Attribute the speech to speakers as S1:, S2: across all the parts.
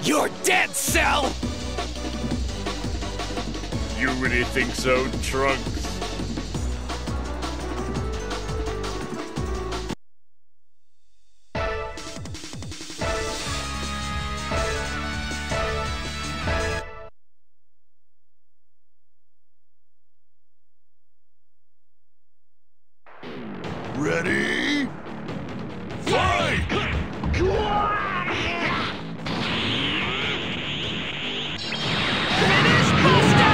S1: You're dead, Cell!
S2: You really think so, Trunks?
S3: Ready? Fight!
S1: Finish Buster!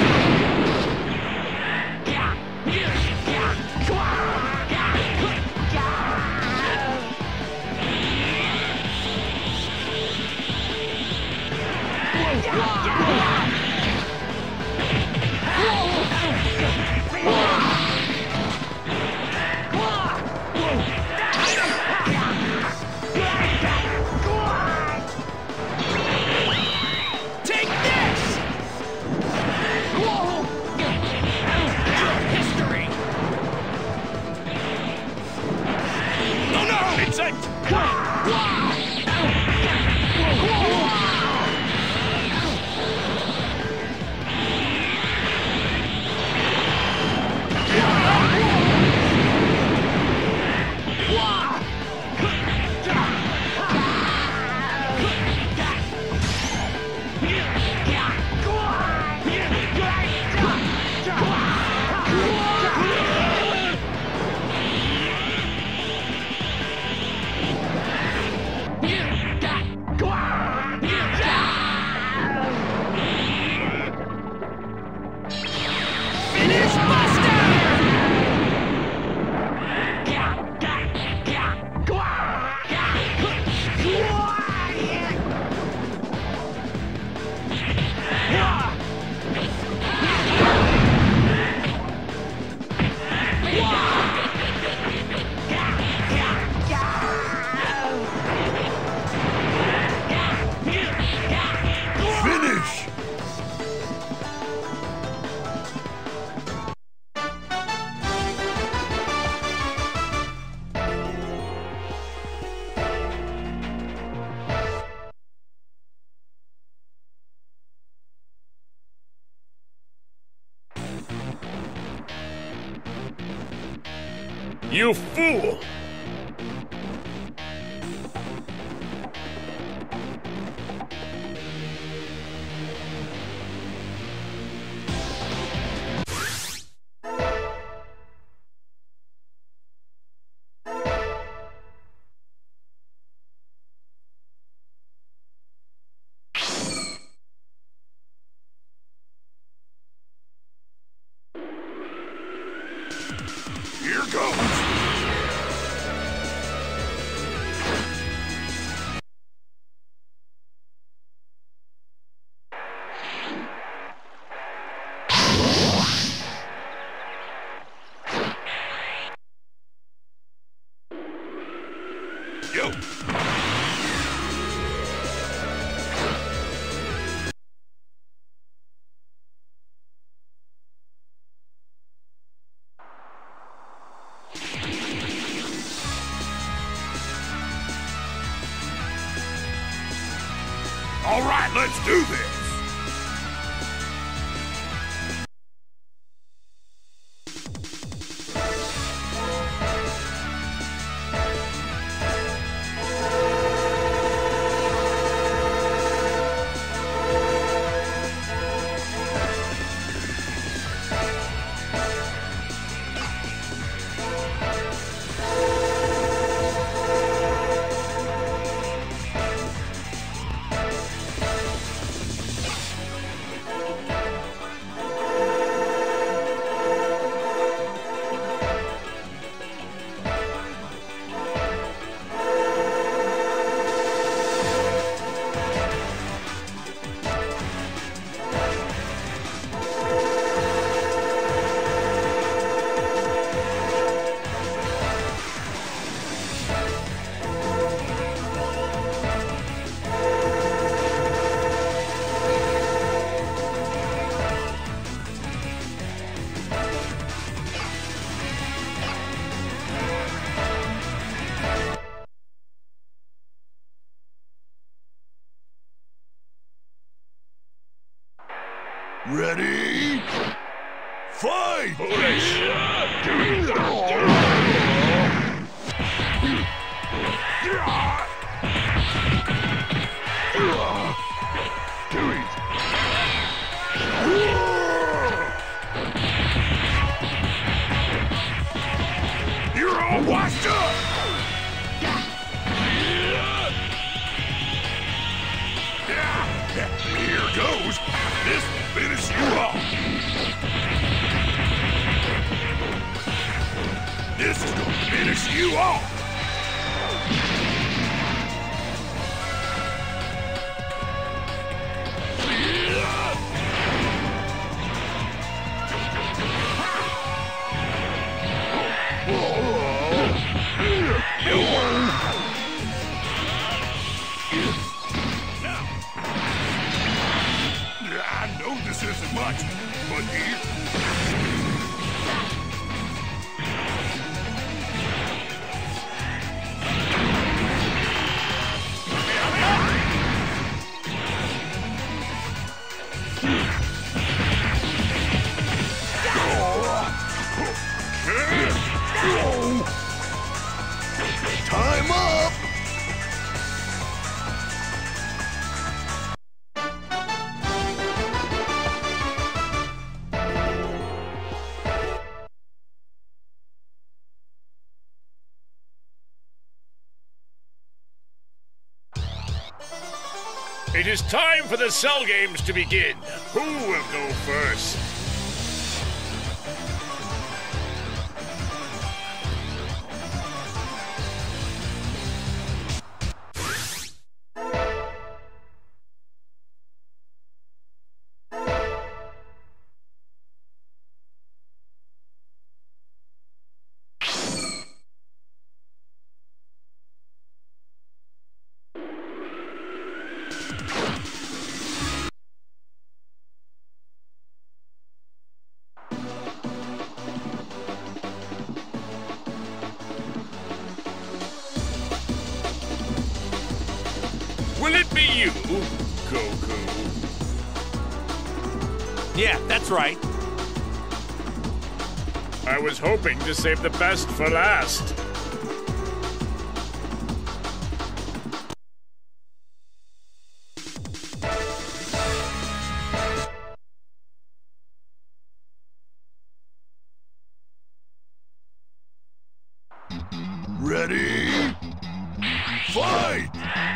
S1: Take this! History! Oh no! It's a... Finish Buster!
S3: Finish!
S2: You fool!
S3: Here goes!
S2: Yo!
S3: All right, let's do this! Fight!
S2: You're all washed up!
S3: Here goes. This will finish you off. This is gonna finish you off. I know this isn't much, but here. Time up!
S2: It is time for the Cell Games to begin. Who will go first? Will it be you, Goku?
S1: Yeah, that's right.
S2: I was hoping to save the best for last.
S3: Ready? Fight!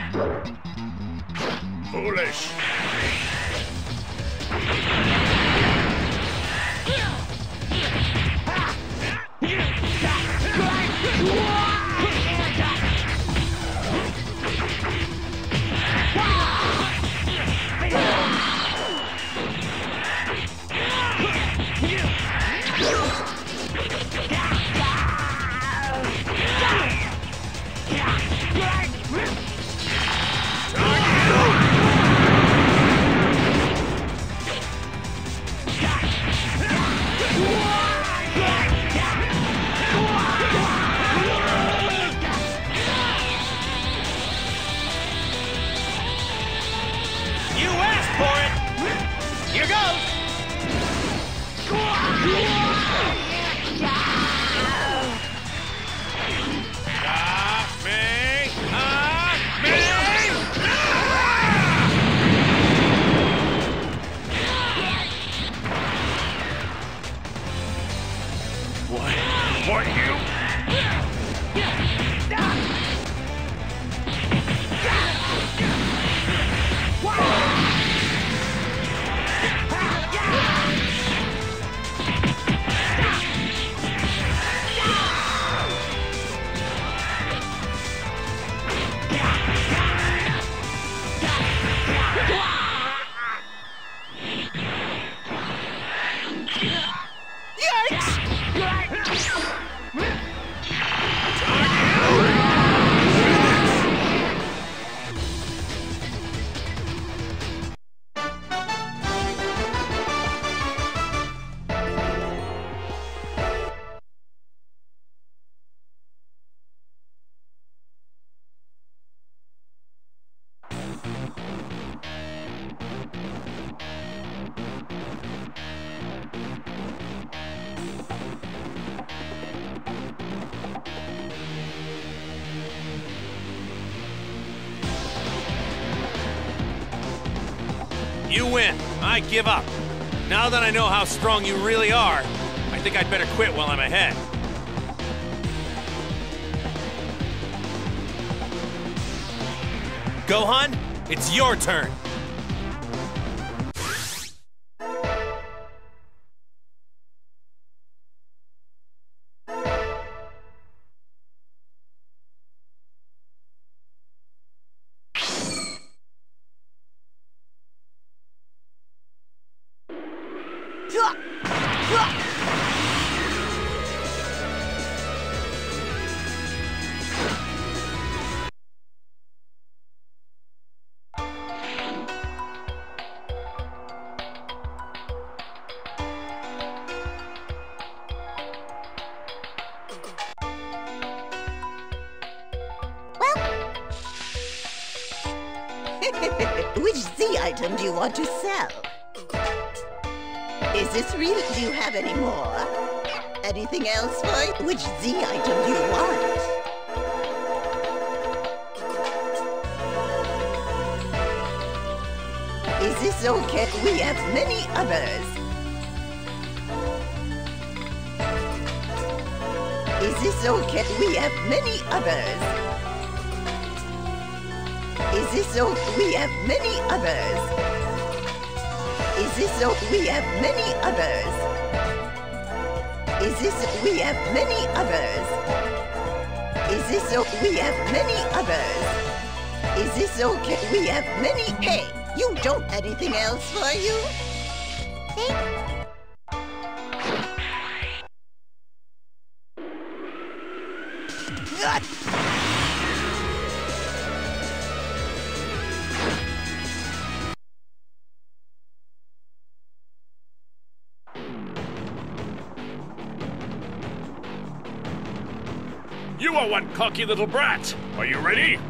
S2: Foolish.
S1: You asked for it. Here goes.
S2: What you?
S1: Yikes! You win. I give up. Now that I know how strong you really are, I think I'd better quit while I'm ahead. Gohan, it's your turn.
S4: Which Z item do you want to sell? Is this real? Do you have any more? Anything else for you? Which Z item do you want? Is this okay? We have many others. Is this okay? We have many others. Is this so? We have many others. Is this so? We have many others. Is this? We have many others. Is this so? We have many others. Is this okay? We have many. Hey, you don't anything else for you?
S2: You are one cocky little brat. Are you ready?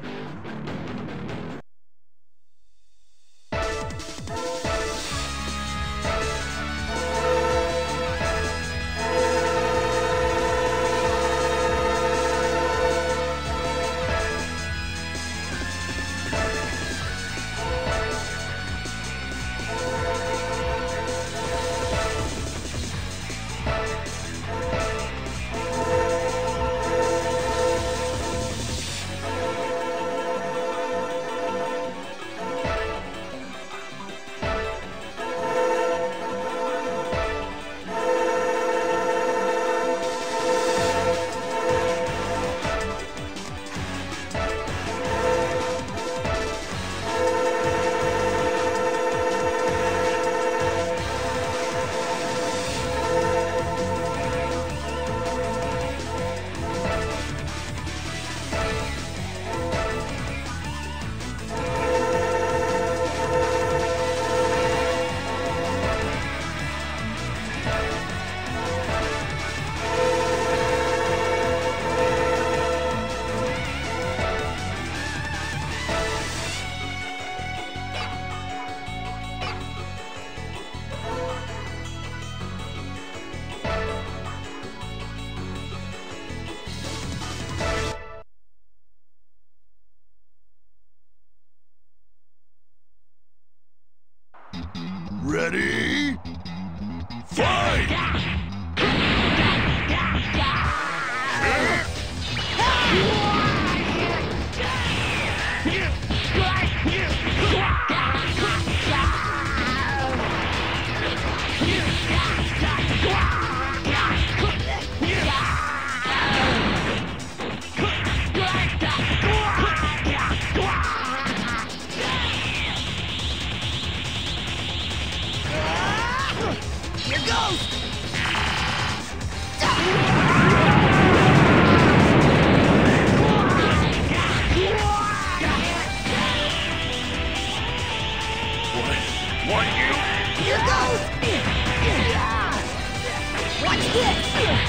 S3: Ready? Fight!
S4: Here goes!
S2: What you?
S4: Here goes! Watch this!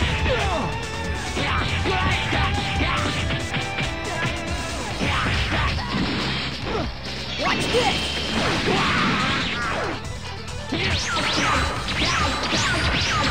S4: Watch this!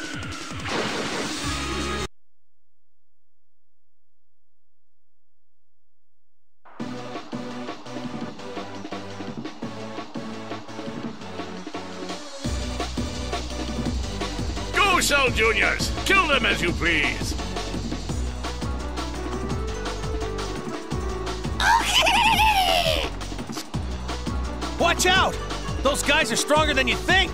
S2: Go, Cell Juniors! Kill them as you please!
S1: Watch out! Those guys are stronger than you think!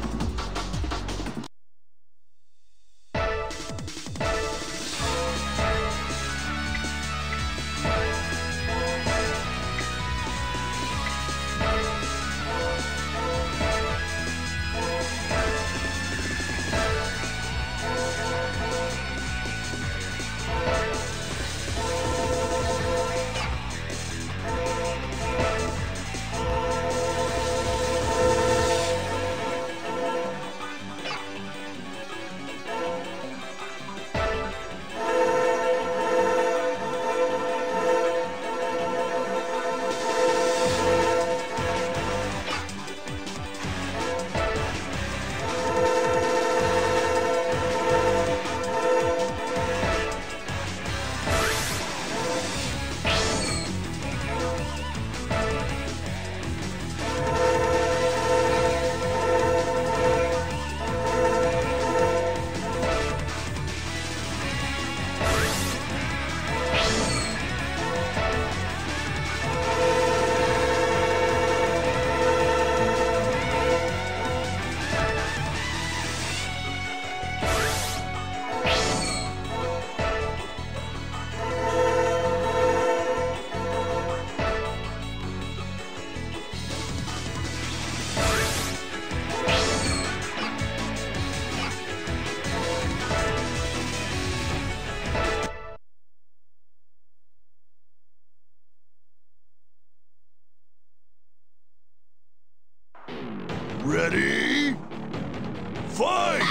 S3: Ready? Fight!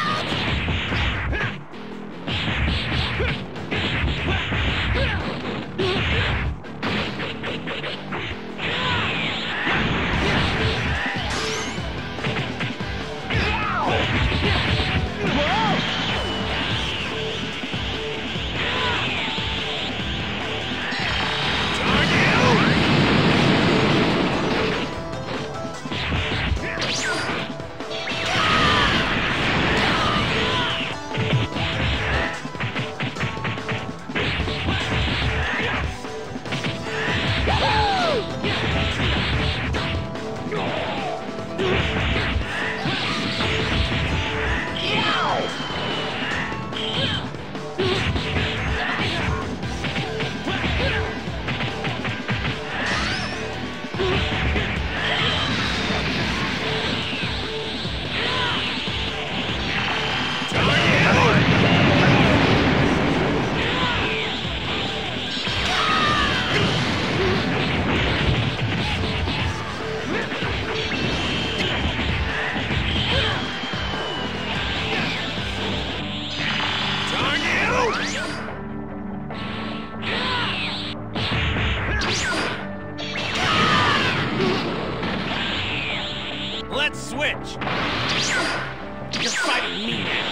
S1: Let's switch! You're fighting me now!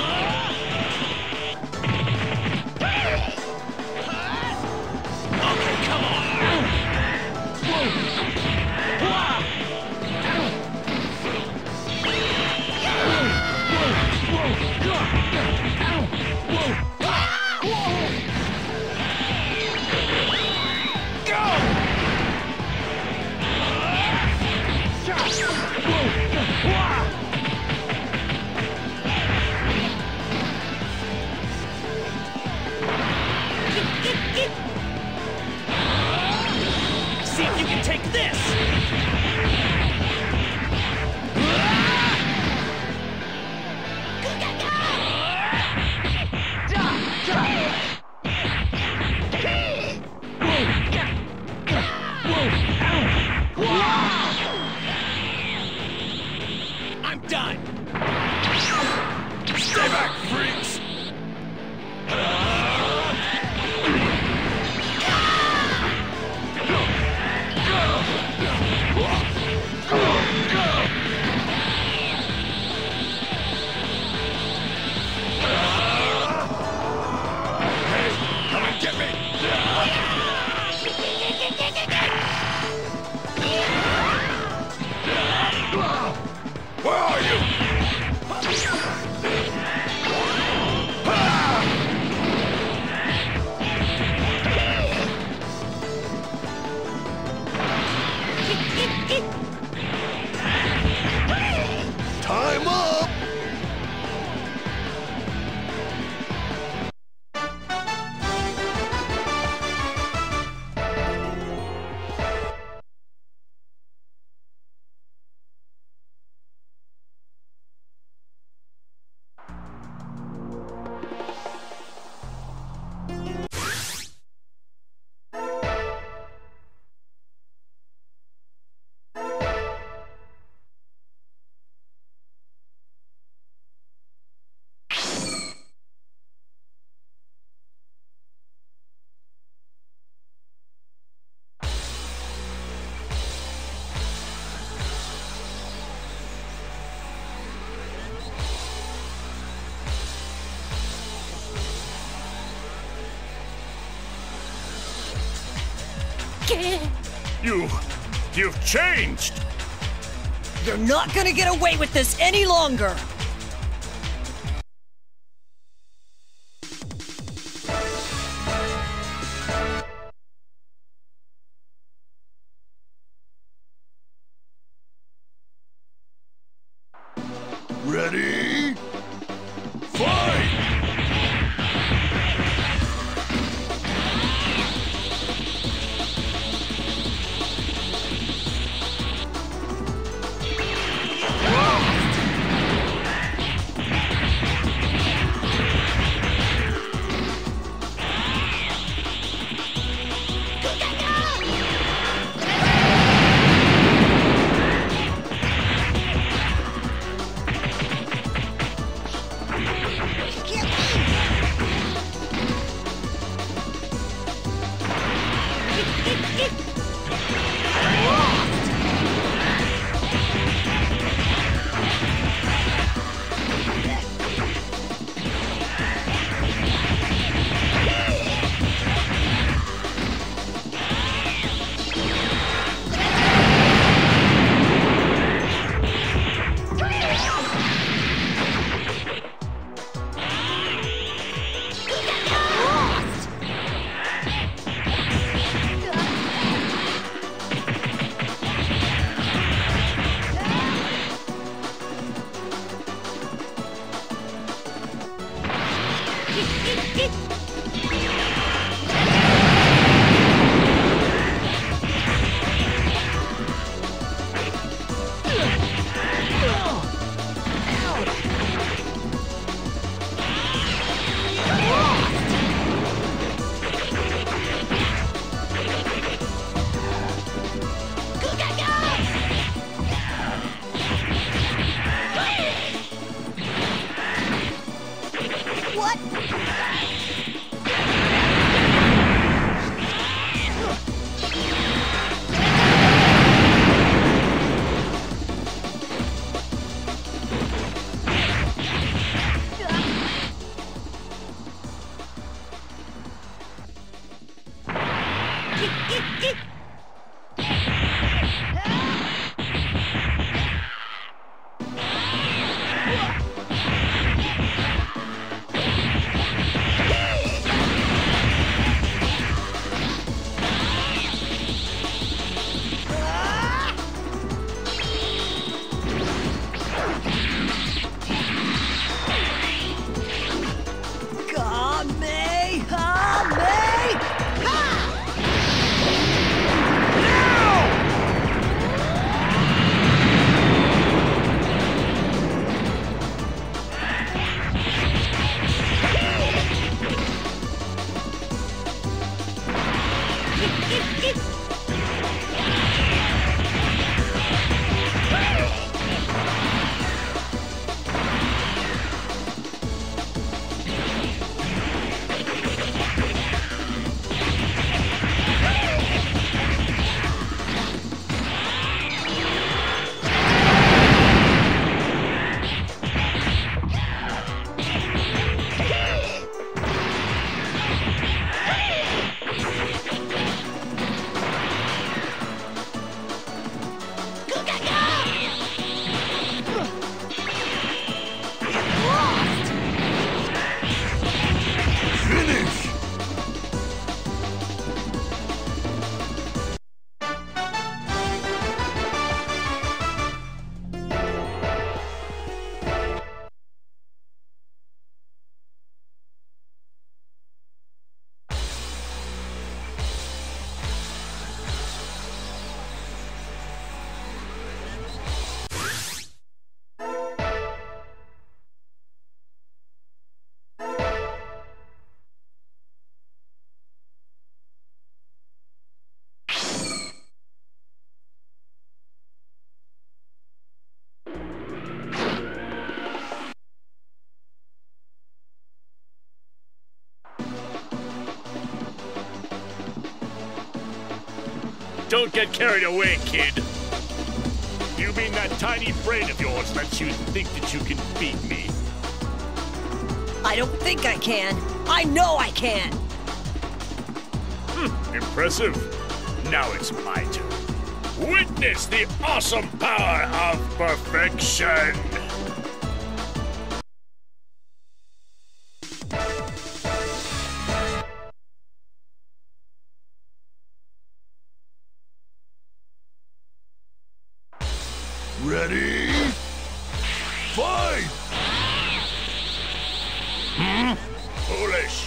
S2: Okay. You've changed!
S5: You're not gonna get away with this any longer!
S3: Ready? Fight!
S2: Don't get carried away, kid. You mean that tiny brain of yours lets you think that you can beat me?
S5: I don't think I can. I know I can.
S2: Impressive. Now it's my turn. Witness the awesome power of perfection!
S3: Ready? Fight!
S2: Foolish!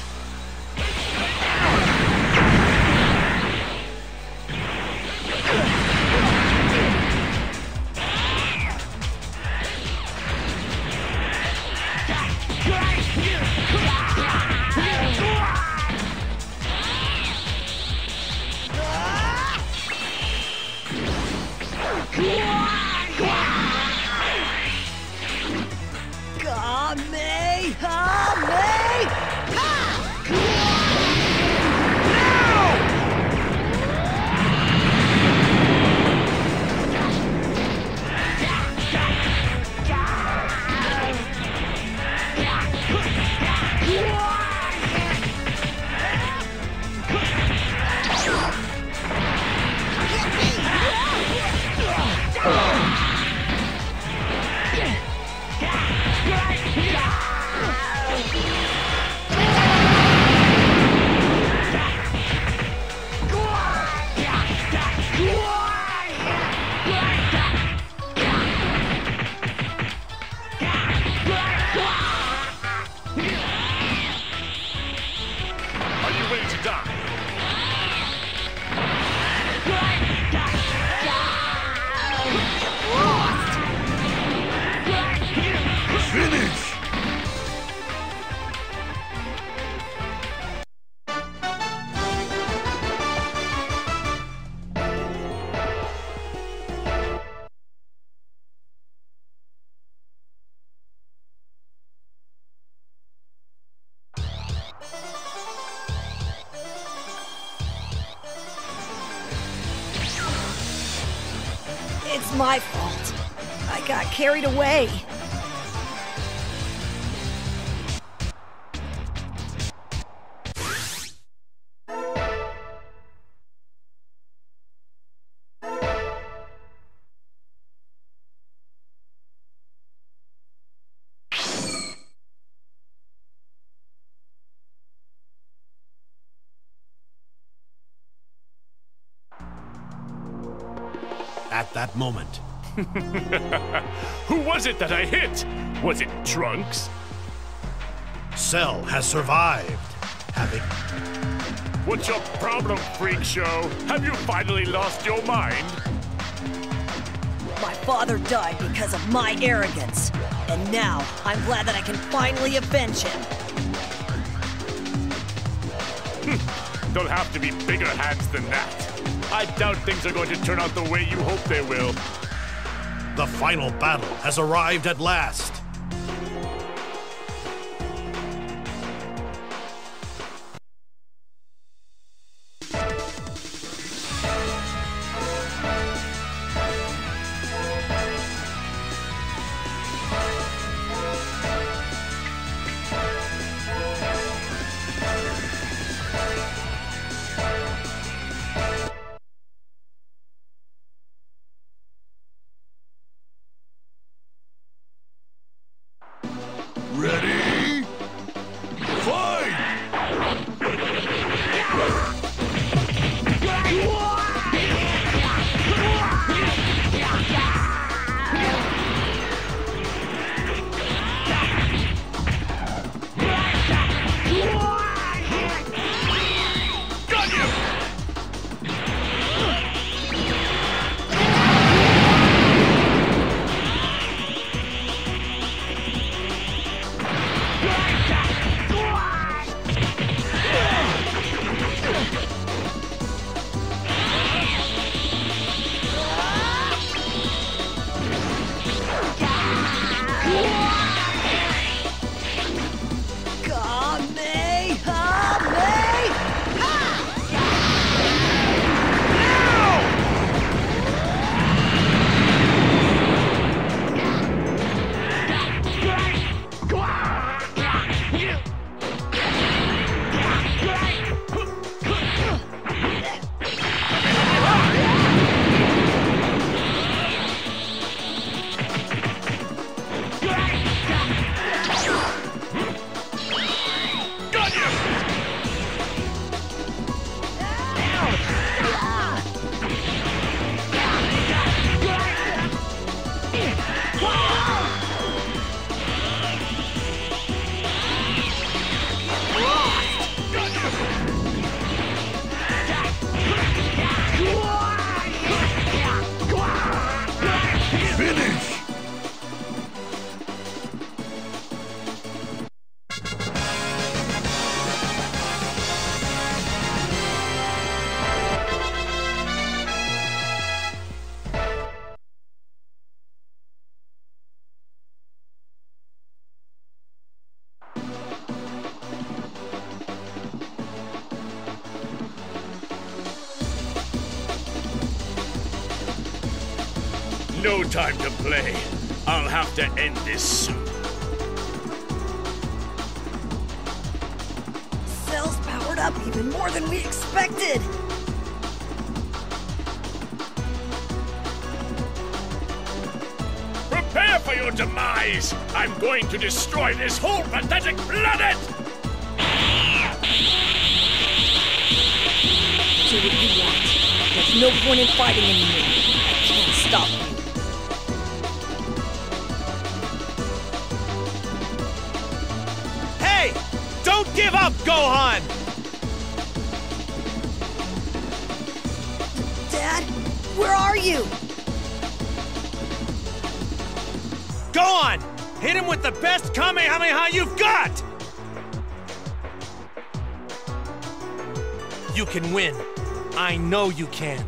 S5: It's my fault. I got carried away.
S6: At that moment,
S2: Who was it that I hit? Was it Trunks?
S6: Cell has survived, having...
S2: What's your problem, Freak Show? Have you finally lost your mind?
S5: My father died because of my arrogance. And now, I'm glad that I can finally avenge him.
S2: There'll have to be bigger hands than that. I doubt things are going to turn out the way you hope they will.
S6: The final battle has arrived at last.
S2: No time to play. I'll have to end this soon.
S5: Cell's powered up even more than we expected!
S2: Prepare for your demise! I'm going to destroy this whole pathetic planet!
S5: Do what you want. There's no point in fighting anymore. I can't stop you.
S1: Hey! Don't give up, Gohan!
S5: Dad, where are you?
S1: Gohan! Hit him with the best Kamehameha you've got! You can win. I know you can.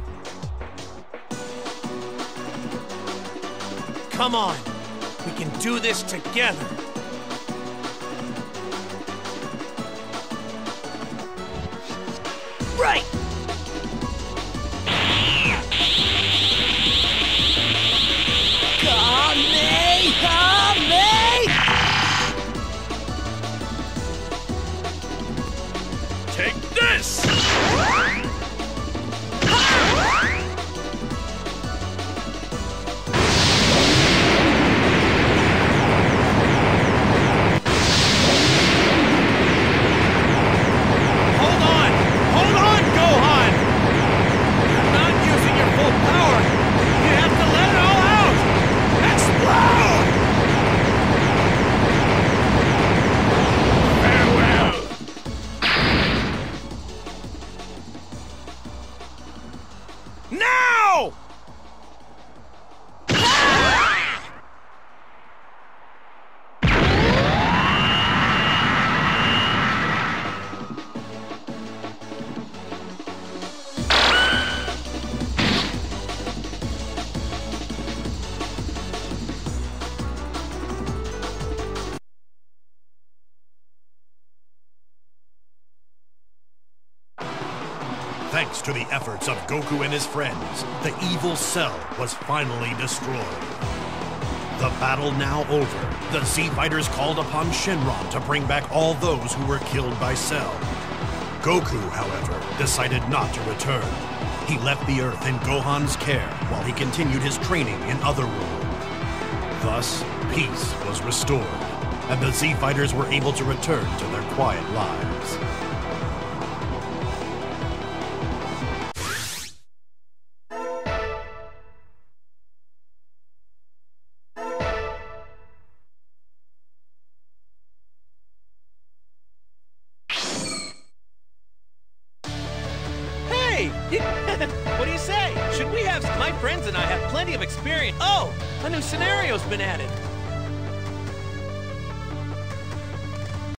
S1: Come on. We can do this together.
S5: Right!
S2: Take this!
S1: Hold on, Gohan! You're not using your full power. You have to let it all out! Explode!
S2: Farewell!
S1: Now!
S6: Thanks to the efforts of Goku and his friends, the evil Cell was finally destroyed. The battle now over, the Z-Fighters called upon Shenron to bring back all those who were killed by Cell. Goku, however, decided not to return. He left the Earth in Gohan's care while he continued his training in Otherworld. Thus, peace was restored, and the Z-Fighters were able to return to their quiet lives.
S1: What do you say? Should we have... My friends and I have plenty of experience. Oh, a new scenario's been added.